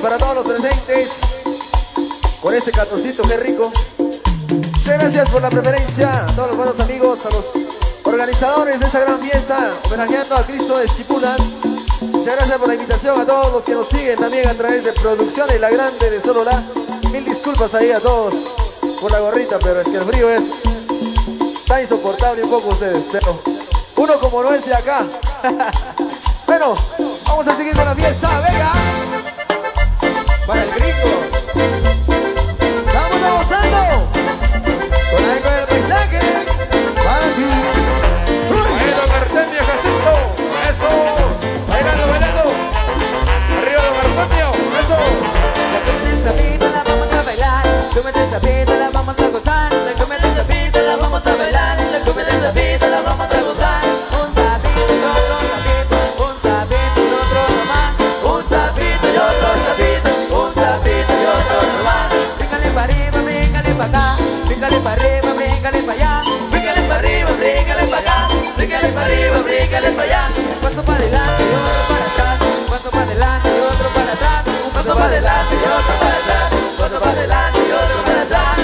para todos los presentes. Con este cartoncito, qué rico. Muchas gracias por la preferencia a todos los buenos amigos, a los organizadores de esta gran fiesta, homenajeando a Cristo de Esquipulas. Muchas gracias por la invitación a todos los que nos siguen también a través de Producciones La Grande de Solola. Mil disculpas ahí a todos por la gorrita, pero es que el frío está insoportable un poco ustedes, pero uno como no es de acá. Bueno, vamos a seguir con la fiesta, venga. Para el gringo. Estamos gozando con algo del paisaje. Para ti. Ahí don Artemio Jacinto. Eso. Bailando, bailando. Arriba don Artemio. Eso. La cumbia del sapito la vamos a bailar. La cumbia del sapito la vamos a gozar. La cumbia del sapito la vamos a bailar. La cumbia del sapito la vamos a gozar. Un sapito y otro sapito. Un sapito y otro nomás. Un sapito y otro sapito. Un sapito y otro nomás. Bríncale para arriba, bríncale para acá. Bríncale para arriba, bríncale para allá. Bríncale para arriba, bríncale para acá. Bríncale para arriba, bríncale para allá. Un paso para adelante y otro para atrás. Un paso para adelante y otro para atrás. Un paso para adelante y otro para atrás. Un paso para adelante y otro para atrás.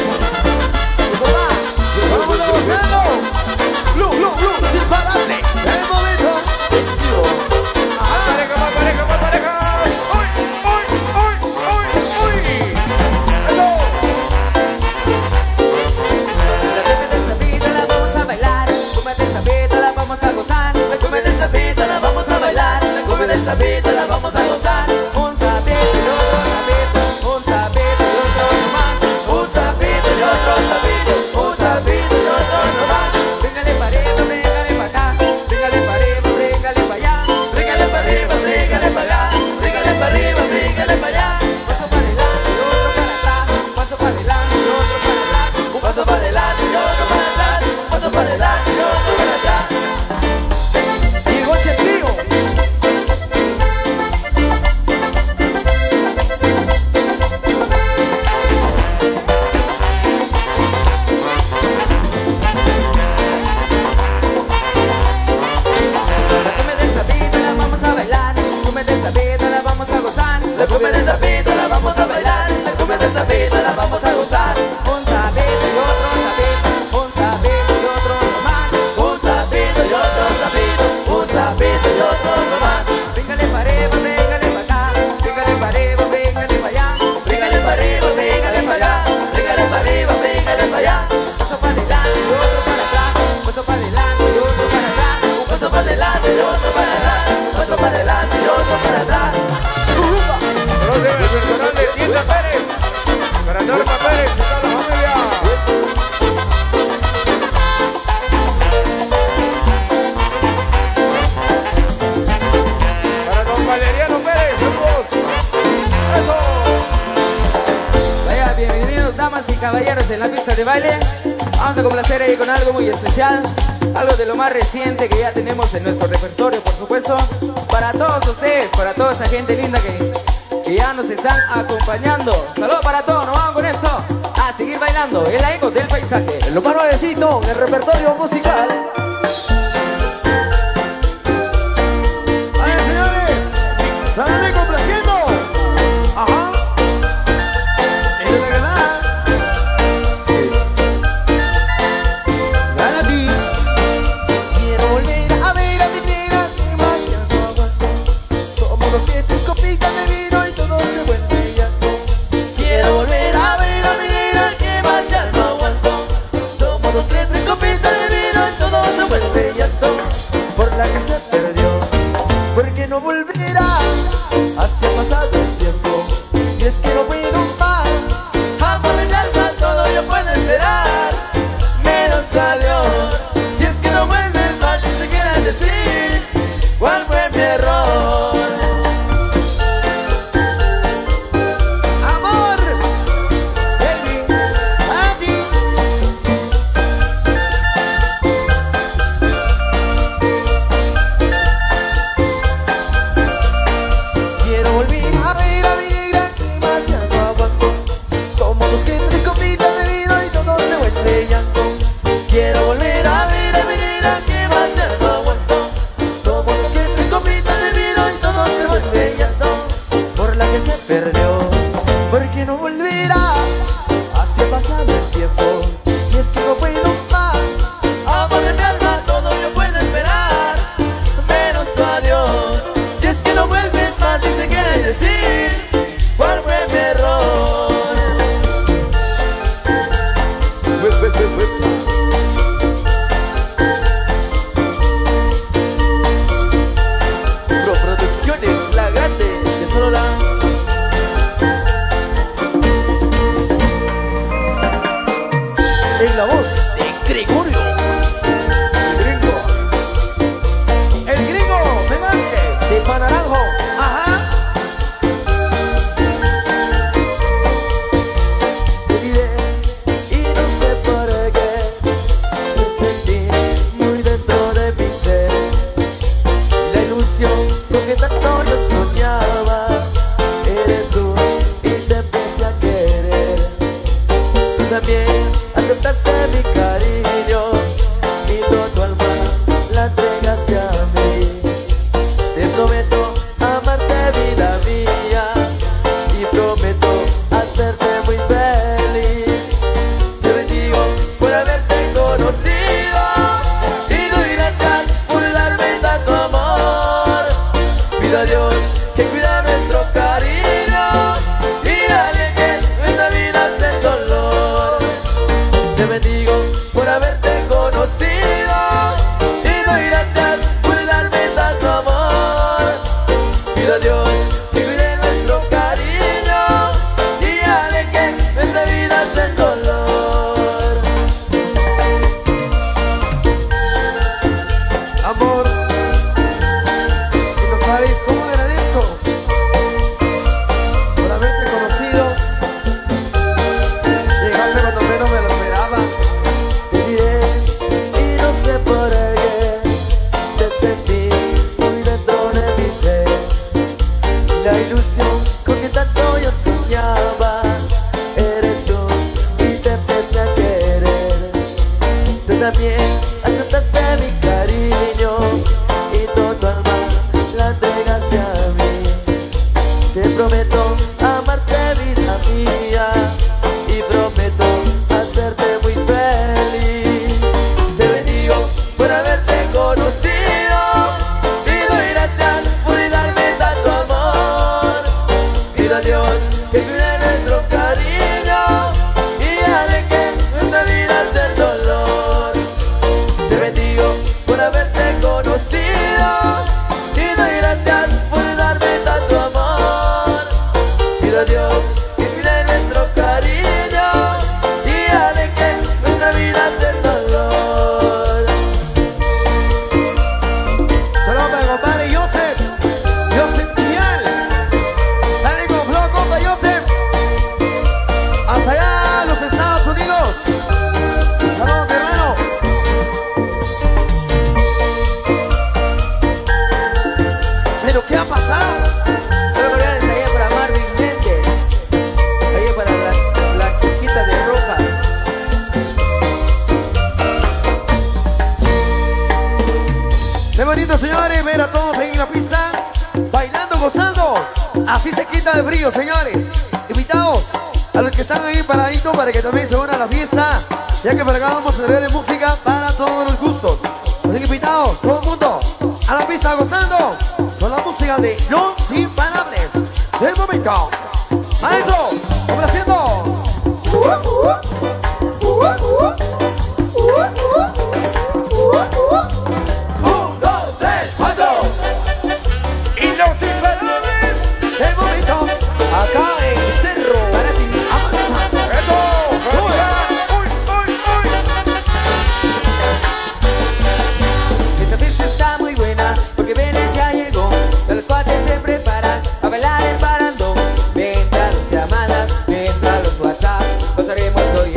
Vamos gozando. Blue, blue, blue, sin pararle. El momento. Pareja, más pareja, más pareja. ¡Uy, uy, uy, uy, uy! ¡Eso! La cumbia del sapito la vamos a bailar. La cumbia del sapito la vamos a gozar. La cumbia del sapito la vamos a bailar. La cumbia del sapito la vamos a gozar. Un sapito y otro sapito. Un sapito y otro nomás. Un sapito y otro sapito. Un sapito y otro nomás. Bríncale para arriba, bríncale para acá. Bríncale para arriba, bríncale para allá. Bríncale para arriba, bríncale para acá. Bríncale para arriba, bríncale para allá. Paso para adelante y otro para atrás. Paso para adelante y otro para atrás. Un paso para adelante y otro para atrás. Un paso para adelante y otro para atrás. Llegó Chetío. La cumbia del sapito la vamos a bailar. La cumbia del sapito la vamos a gozar. La cumbia del sapito la vamos a bailar. La cumbia del sapito la vamos a gozar. Un sapito y otro sapito. Un sapito y otro nomás. Un sapito y otro sapito. Un sapito y otro nomás. Bríncale para arriba, bríncale para acá. Bríncale para arriba, bríncale para allá. Bríncale para arriba, bríncale para acá. Bríncale para arriba, bríncale para allá. Paso para adelante y otro para atrás. Paso para adelante y otro para atrás. Un paso para adelante y otro para atrás. Un paso para adelante y otro para atrás. Saludos al personal de Tienda Pérez. Para Norma Pérez y toda la familia. Para don Valeriano Pérez, saludos. Eso. Vaya, bienvenidos damas y caballeros en la pista de baile. Vamos a complacer ahí con algo muy especial. Algo de lo más reciente que ya tenemos en nuestro repertorio, por supuesto. Para todos ustedes, para toda esa gente linda que ya nos están acompañando. Saludos para todos, nos vamos con esto a seguir bailando el eco del paisaje. Lo más nuevecito en el repertorio musical. Vaya, señores. Salen complaciendo. Ajá. Es de la ganada. Gana a ti. Quiero volver a ver a mi negra que más ya no aguanto. Somos los que tres copitas de vino y todo se vuelve llanto. Quiero volver a ver a mi negra que más ya no aguanto. Somos los que tres copitas de vino y todo se vuelve llanto. también aceptaste mi cariño y toda tu alma la entregaste a mí. Te prometo amarte, vida mía, y prometo hacerte muy feliz. Te bendigo por haberte conocido y doy gracias por darme tanto amor. Pido a Dios que cuida nuestro cariño y aleje nuestra vida del dolor. Te bendigo por haberte conocido y doy gracias por darme tanto amor. Pido a Dios que cuide nuestro cariño y aleje nuestra vida del dolor. Amor, y no sabéis cómo agradezco por haberte conocido. Llegaste cuando menos me lo esperaba. Te miré y no sé por qué te sentí muy dentro de mi ser. La ilusión con que tanto yo soñaba eres tú y te empecé a querer. Tú también aceptaste mi cariño y toda tu alma la entregaste a mí. Te prometo amarte, vida mía, y prometo hacerte muy feliz. Te bendigo por haberte conocido y doy gracias por darme tanto amor. Pido a Dios que cuide nuestro cariño y aleje nuestra vida del dolor. Te bendigo por haberte conocido y doy gracias por darme tanto amor. Pido a Dios que cuide nuestro cariño y aleje nuestra vida del dolor. Saludos para el compadre Joseph Vial. Dale con flow, compa Joseph. Hasta allá, los Estados Unidos. Saludos, mi hermano. Pero ¿qué ha pasado? Solo cordiales allá para Marvin Méndez, allá para la chiquita de Rojas. Qué bonito, señores, ver a todos ahí en la pista, bailando, gozando. Así se quita de frío, señores. Invitados a los que están ahí paraditos para que también se unan a la fiesta, ya que por acá vamos a traer música para todos los gustos. Así que invitados, todo el mundo, a la pista gozando con la música de Los Imparables del momento. Maestro, complaciendo. Un, dos, tres, cuatro. Y los Imparables. El momento, acá en Cerro, para ti, avanza. Eso. Uy, uy, uy. Esta fiesta está muy buena porque Venecia llegó. Todos los cuates se preparan a bailar el barandón. Mientras las llamadas, mientras los WhatsApp, pasaremos hoy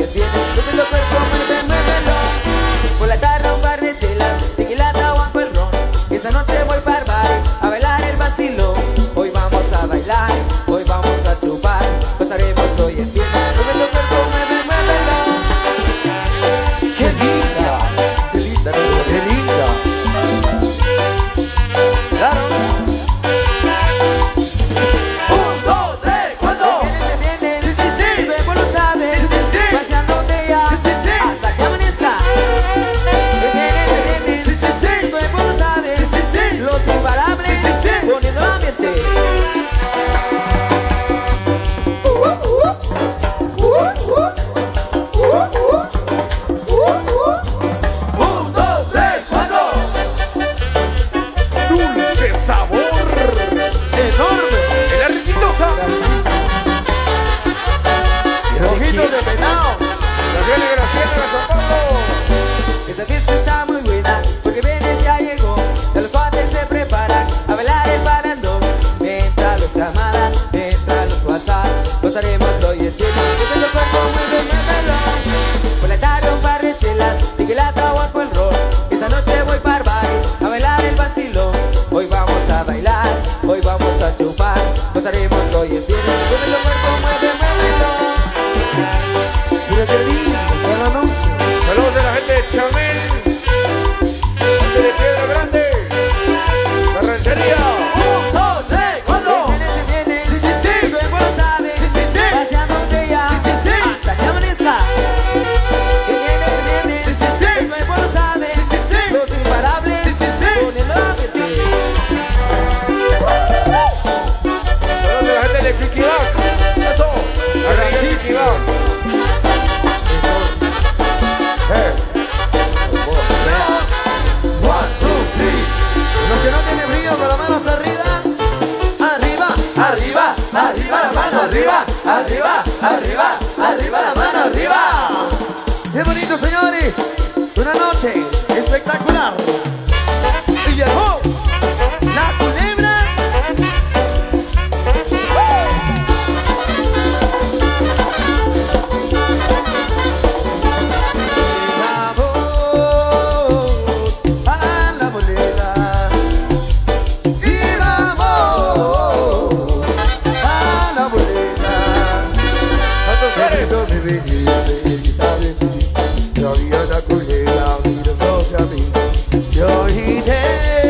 mi vida, yo había una culebra, mira hacia mí. Yo grité,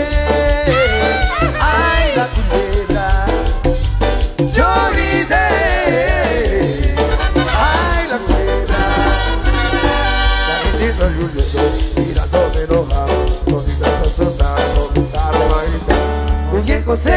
ay la culebra. Yo grité, ay la culebra. La gente salió huyendo, mirándome enojado, toditas asustadas, comenzaron a gritar. Oye José,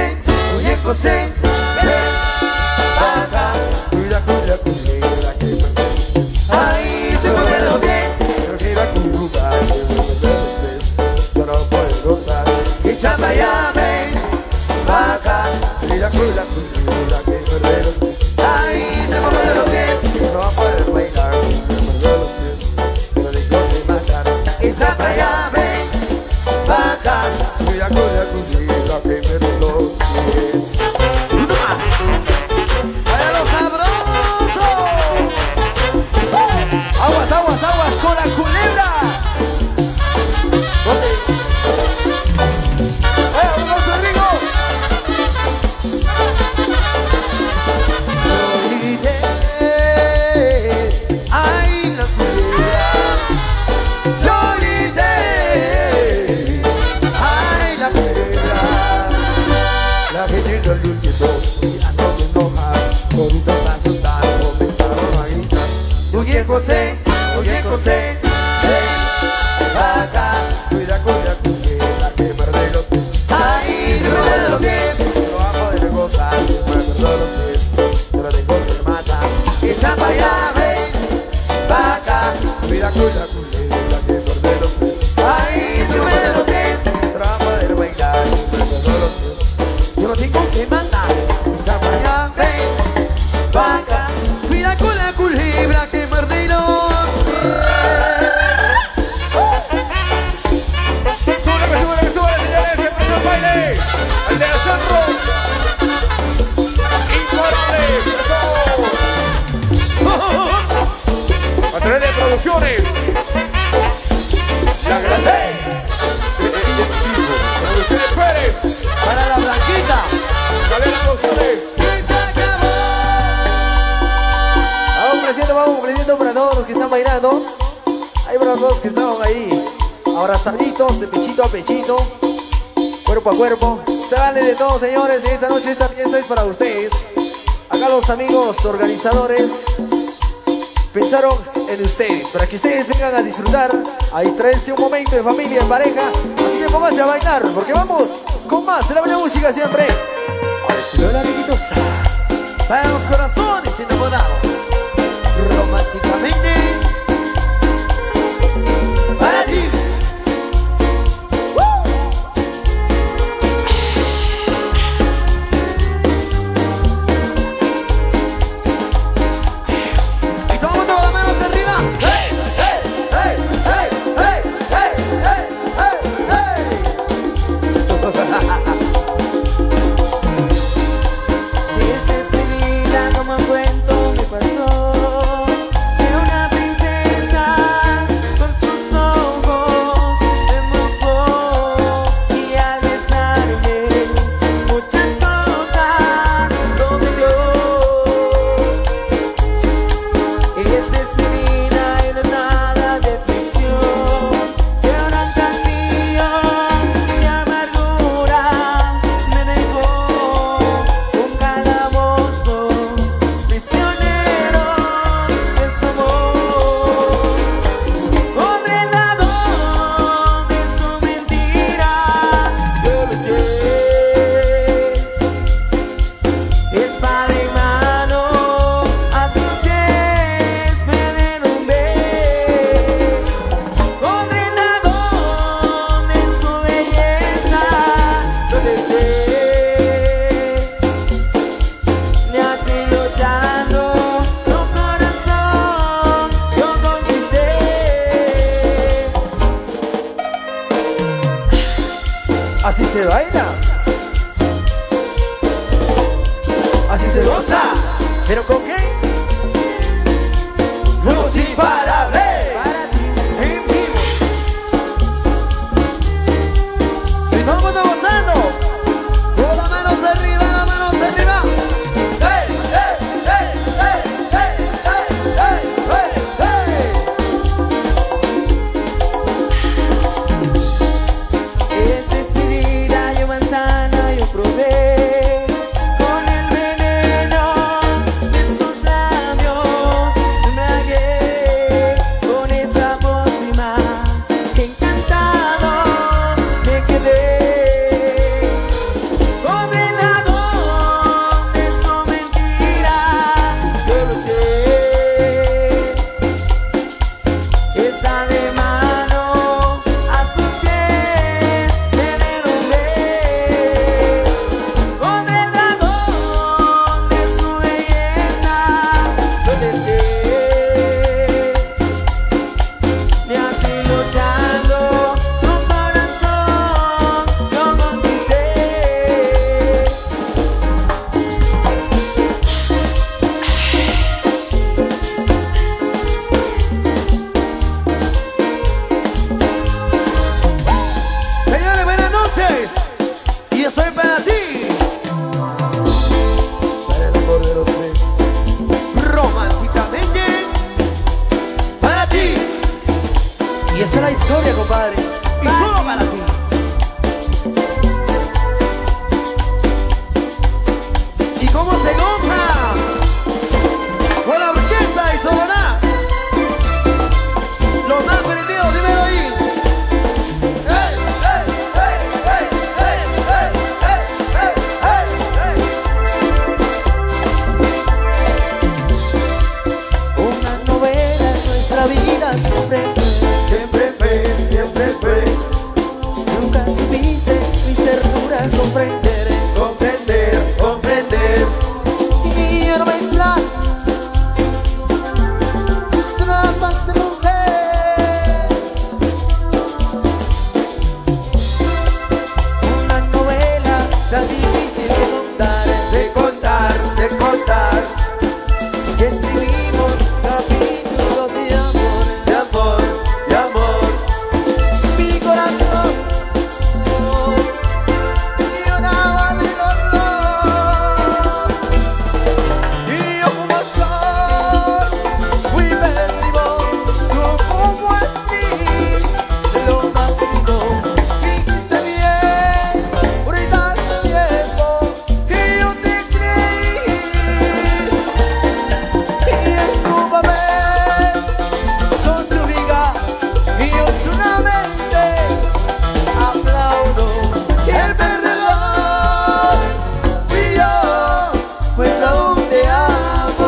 ven, baja. Cuida, culebra, que me Ahí se mueve lo bien. yo quiero acurrucar, que me muerde los pies, yo no puedo gozar. Y chapa ya ven, baja. Cuida, culebra, que me muerde los pies, Ahí se mueve lo bien. yo no puedo bailar, que me muerde los pies, pero digo que matar. Y chapa ya ven, baja. Cuida, culebra, que me muerde los pies. Para los sabrosos. Aguas, aguas, aguas con la culebra. ¿Dónde? ¡Vamos, Rodrigo! Yo grité, ay la culebra. Yo grité, ay la culebra. La gente salió huyendo, mirándome enojada, toditas asustadas, comenzaron a gritar. Oye José, ven, baja. Cuida, culebra, que me muerde los pies, Ahí se mueve lo bien. no va a poder gozar, que me muerde los pies, pero digo que matar. Y chapa ya ven, baja. Cuida, culebra, que me muerde los pies, Ahí se mueve lo bien. no va a poder bailar, que me muerde los pies. Yo no tengo que matar. Y chapa ya ven, baja. Cuida con la culebra que muerde los. Súbele, señores, empezó el baile. El de centro. Incorpore, eso. A través de producciones. La grande. Producciones Pérez. Para la blanquita. Calera Producciones. Vamos ofreciendo para todos los que están bailando. Hay para todos los que estamos ahí abrazaditos de pechito a pechito, cuerpo a cuerpo. Se vale de todo, señores. Esta noche esta fiesta es para ustedes. Acá los amigos organizadores pensaron en ustedes, para que ustedes vengan a disfrutar, a distraerse un momento en familia, en pareja. Así que pónganse a bailar, porque vamos con más de la buena música siempre. Ahora sí, la amiguitos. Para los corazones enamorados, románticamente, para ti. Y todo el mundo con las manos arriba. ¡Hey, hey, hey, hey, hey, hey, hey, hey, Esta es mi vida como un cuento me pasó. Era una princesa con sus ojos de moco, y al besarme muchas cosas no me dio. Esta es mi vida y no es nada de ficción. Era un castillo y amargura me dejó un calabozo prisionero de su amor. Condenado de su mentira, yo luché, espada en mano, a sus pies me derrumbé. Condenado de su belleza, yo luché, le hace llorando su corazón, yo conquisté. Así se baila, así se goza, pero ¿con qué? Los imparables, en vivo. Y todo el mundo gozando, con las manos arriba, las manos arriba. ¡Hey, hey, hey, hey, hey, hey, hey! compadre. Y solo para ti. ¿Y cómo se goza? Con la orquesta y Soboná. Los más prendidos, dímelo ahí. Una novela en nuestra vida siempre fue. Nunca supiste mis ternuras comprender. Y yo no me extraño tus trampas de mujer. Una novela tan difícil de contar. Que escribimos capítulos de amor. Mi corazón lloraba de dolor. Y yo como actor fui pésimo, tú como actriz lo máximo. Fingiste bien por tanto tiempo y yo te creí. Y en tu papel sos su amiga y yo solamente aplaudo. Y el perdedor fui yo, pues aún te amo.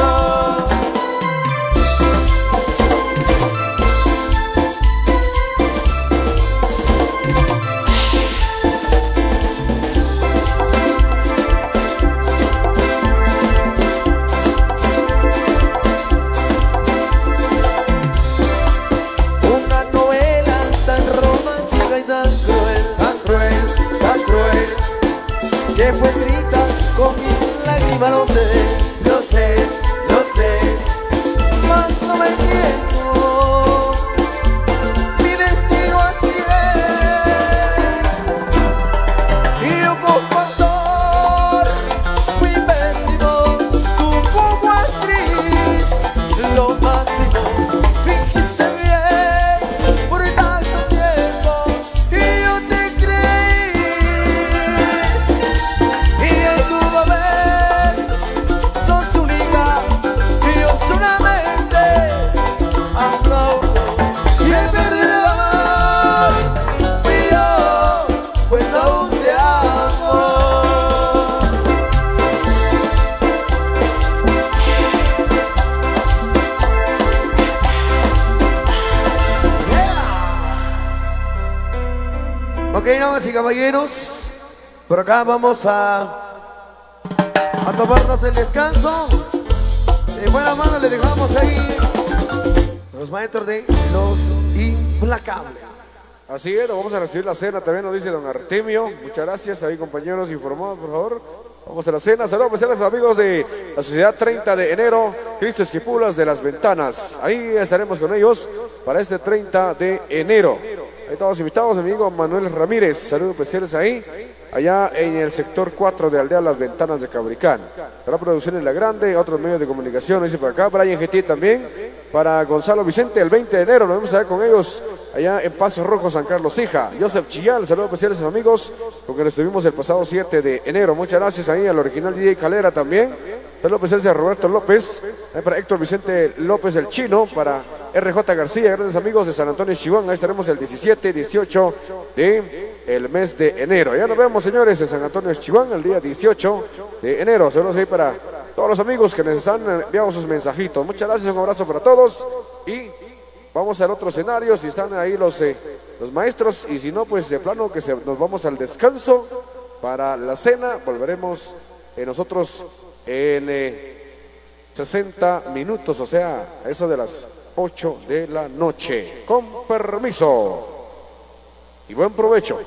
Una novela tan romántica y tan cruel, que fue escrita con mis lágrimas, lo sé, mas no me entiendo, mi destino así es. Y yo como actor fui pésimo, tú como actriz lo máximo. Fingiste bien por tanto tiempo y yo te creí. Y en tu papel sos única y yo solamente aplaudo. Y el perdedor fui yo, pues aún te amo. Ok, damas y caballeros, por acá vamos a tomarnos el descanso. De buena mano le dejamos ahí los maestros de Los Implacables. Así es, vamos a recibir la cena, también nos dice don Artemio. Muchas gracias, ahí compañeros informados, por favor. Vamos a la cena, saludos especiales amigos de la Sociedad 30 de enero, Cristo Esquipulas de las Ventanas. Ahí estaremos con ellos para este 30 de enero. Ahí todos invitados, mi amigo Manuel Ramírez, saludos especiales ahí, allá en el sector 4 de Aldea Las Ventanas de Cabricán. Para Producciones La Grande, otros medios de comunicación, dice por acá, Brian GT también, para Gonzalo Vicente, el 20 de enero, nos vemos allá con ellos, allá en Paso Rojo, San Carlos Hija. Joseph Chillal, saludos especiales amigos, con quienes estuvimos el pasado 7 de enero. Muchas gracias ahí al original DJ Calera también. Saludos especiales a Roberto López, para Héctor Vicente López el Chino, para RJ García, grandes amigos de San Antonio Chihuahua. Ahí estaremos el 17, 18 de el mes de enero. Ya nos vemos, señores, en San Antonio Chihuahua el día 18 de enero. Saludos ahí para todos los amigos que nos están enviando sus mensajitos. Muchas gracias, un abrazo para todos y vamos al otro escenario. Si están ahí los maestros, y si no, pues de plano que nos vamos al descanso para la cena. Volveremos nosotros en 60 minutos, o sea, a eso de las 8 de la noche. Con permiso y buen provecho.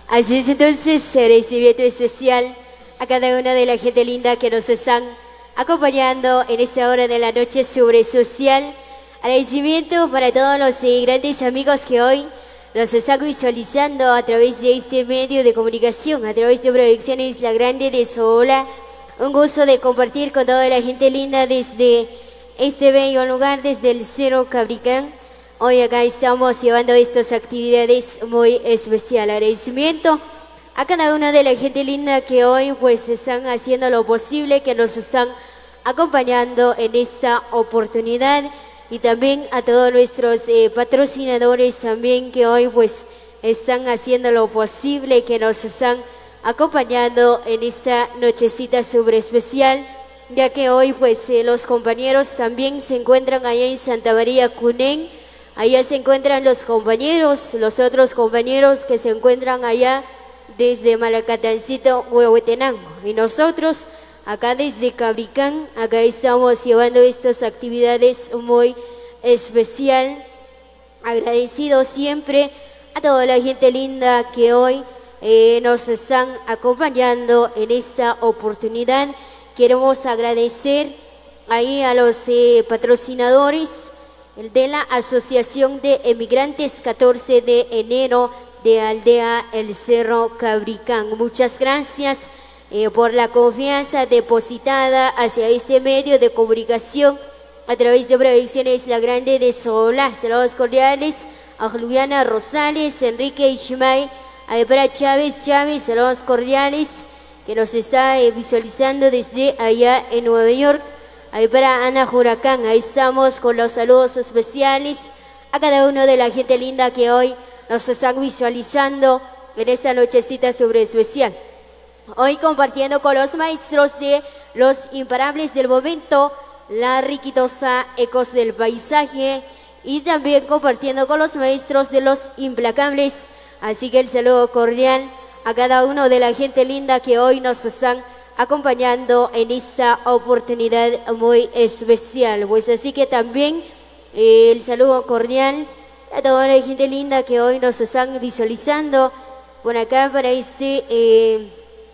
Así es, entonces, agradecimiento especial a cada una de la gente linda que nos están acompañando en esta hora de la noche sobre social. Agradecimiento para todos los grandes amigos que hoy nos están visualizando a través de este medio de comunicación, a través de Proyecciones La Grande de Sola. Un gusto de compartir con toda la gente linda desde este bello lugar, desde el Cerro Cabricán. Hoy acá estamos llevando estas actividades muy especiales. Agradecimiento a cada una de la gente linda que hoy pues están haciendo lo posible, que nos están acompañando en esta oportunidad, y también a todos nuestros patrocinadores también que hoy pues están haciendo lo posible, que nos están acompañando en esta nochecita súper especial, ya que hoy pues los compañeros también se encuentran allá en Santa María Cunén. Allá se encuentran los compañeros, los otros compañeros que se encuentran allá desde Malacatancito, Huehuetenango. Y nosotros acá desde Cabricán, acá estamos llevando estas actividades muy especial. Agradecido siempre a toda la gente linda que hoy nos están acompañando en esta oportunidad. Queremos agradecer ahí a los patrocinadores de la Asociación de Emigrantes 14 de enero de Aldea El Cerro Cabricán. Muchas gracias por la confianza depositada hacia este medio de comunicación a través de Proyecciones La Grande de Sola. Saludos cordiales a Juliana Rosales, Enrique Ishmael, a Ebra Chávez, saludos cordiales que nos está visualizando desde allá en Nueva York. Ahí para Ana Huracán, ahí estamos con los saludos especiales a cada uno de la gente linda que hoy nos están visualizando en esta nochecita sobre especial. Hoy compartiendo con los maestros de los imparables del momento, la riquitosa Ecos del Paisaje, y también compartiendo con los maestros de los implacables. Así que el saludo cordial a cada uno de la gente linda que hoy nos están acompañando en esta oportunidad muy especial. Pues así que también el saludo cordial a toda la gente linda que hoy nos están visualizando por acá para este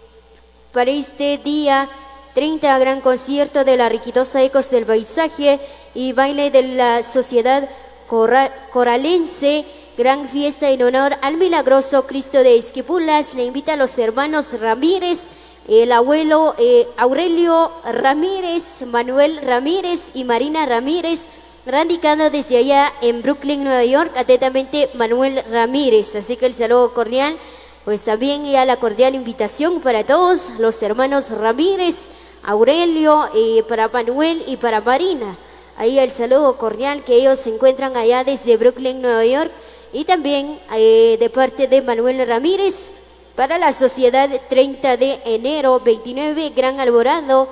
día 30, gran concierto de la riquitosa Ecos del Paisaje y baile de la sociedad coralense. Gran fiesta en honor al milagroso Cristo de Esquipulas. Le invita a los hermanos Ramírez, el abuelo Aurelio Ramírez, Manuel Ramírez y Marina Ramírez, radicada desde allá en Brooklyn, Nueva York. Atentamente, Manuel Ramírez. Así que el saludo cordial, pues también ya la cordial invitación para todos los hermanos Ramírez, Aurelio, para Manuel y para Marina. Ahí el saludo cordial, que ellos se encuentran allá desde Brooklyn, Nueva York. Y también de parte de Manuel Ramírez, para la sociedad 30 de enero, 29, gran alborada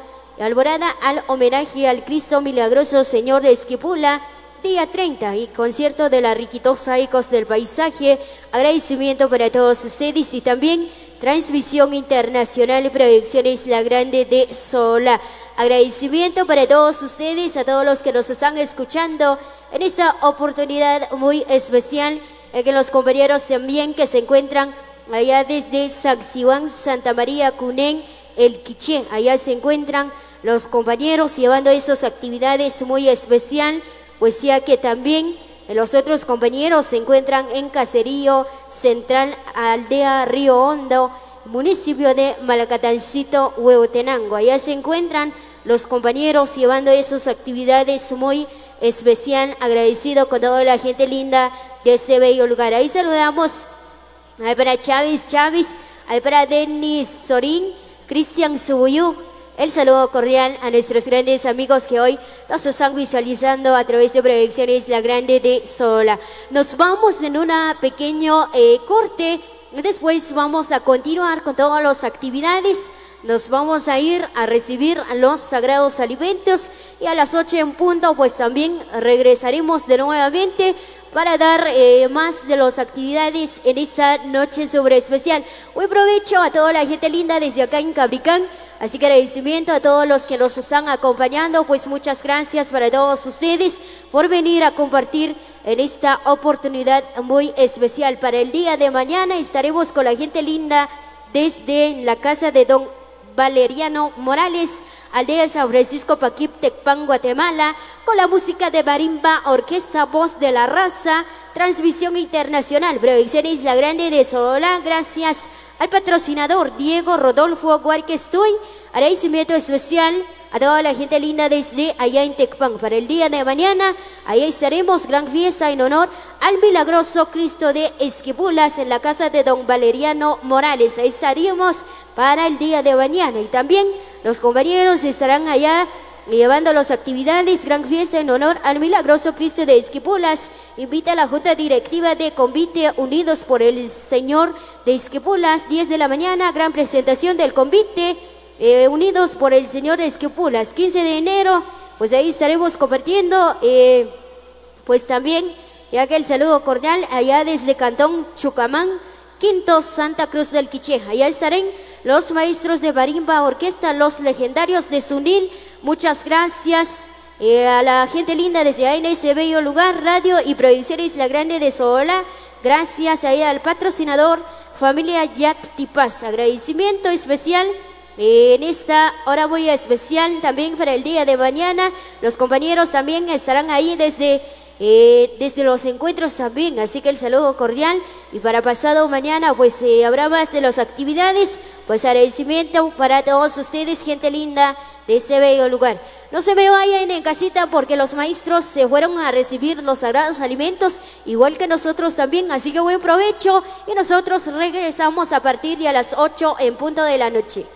al homenaje al Cristo Milagroso Señor de Esquipula, día 30, y concierto de la riquitosa Ecos del Paisaje. Agradecimiento para todos ustedes, y también transmisión internacional y Proyecciones La Grande de Sola. Agradecimiento para todos ustedes, a todos los que nos están escuchando en esta oportunidad muy especial, que los compañeros también que se encuentran allá desde Saxihuán, Santa María Cunén, El Quiché. Allá se encuentran los compañeros llevando esas actividades muy especial, pues ya que también los otros compañeros se encuentran en Caserío Central, Aldea Río Hondo, municipio de Malacatancito, Huehuetenango. Allá se encuentran los compañeros llevando esas actividades muy especial. Agradecido con toda la gente linda de este bello lugar. Ahí saludamos ahí para Chávez, ahí para Denis Sorín, Cristian Subuyú. El saludo cordial a nuestros grandes amigos que hoy nos están visualizando a través de Proyecciones La Grande de Sola. Nos vamos en una pequeño corte, después vamos a continuar con todas las actividades. Nos vamos a ir a recibir los sagrados alimentos, y a las 8 en punto pues también regresaremos de nuevamente para dar más de las actividades en esta noche sobre especial. Buen provecho a toda la gente linda desde acá en Cabricán. Así que agradecimiento a todos los que nos están acompañando, pues muchas gracias para todos ustedes por venir a compartir en esta oportunidad muy especial. Para el día de mañana estaremos con la gente linda desde la casa de don Valeriano Morales, aldea San Francisco Paquip, Tecpan, Guatemala, con la música de Marimba, Orquesta Voz de la Raza, transmisión internacional, Producciones La Grande de Solola, gracias al patrocinador Diego Rodolfo Guarquestoy. Agradecimiento especial a toda la gente linda desde allá en Tecpan. Para el día de mañana, ahí estaremos, gran fiesta en honor al milagroso Cristo de Esquipulas en la casa de don Valeriano Morales. Ahí estaríamos para el día de mañana. Y también los compañeros estarán allá llevando las actividades, gran fiesta en honor al milagroso Cristo de Esquipulas. Invita a la Junta Directiva de Convite Unidos por el Señor de Esquipulas, 10 de la mañana, gran presentación del Convite Unidos por el Señor de Esquipulas, 15 de enero, pues ahí estaremos compartiendo, pues también, ya que el saludo cordial allá desde Cantón Chucamán, Quinto, Santa Cruz del Quiché. Allá estarán los maestros de Marimba Orquesta, los legendarios de Sunil. Muchas gracias a la gente linda desde ahí en ese bello lugar, Radio y Producciones La Grande de Solola. Gracias ahí al patrocinador Familia Yat Tipaz. Agradecimiento especial en esta hora muy especial también para el día de mañana. Los compañeros también estarán ahí desde los encuentros también, así que el saludo cordial. Y para pasado mañana pues habrá más de las actividades, pues agradecimiento para todos ustedes, gente linda de este bello lugar. No se me vayan en casita porque los maestros se fueron a recibir los sagrados alimentos, igual que nosotros también, así que buen provecho y nosotros regresamos a partir de las 8 en punto de la noche.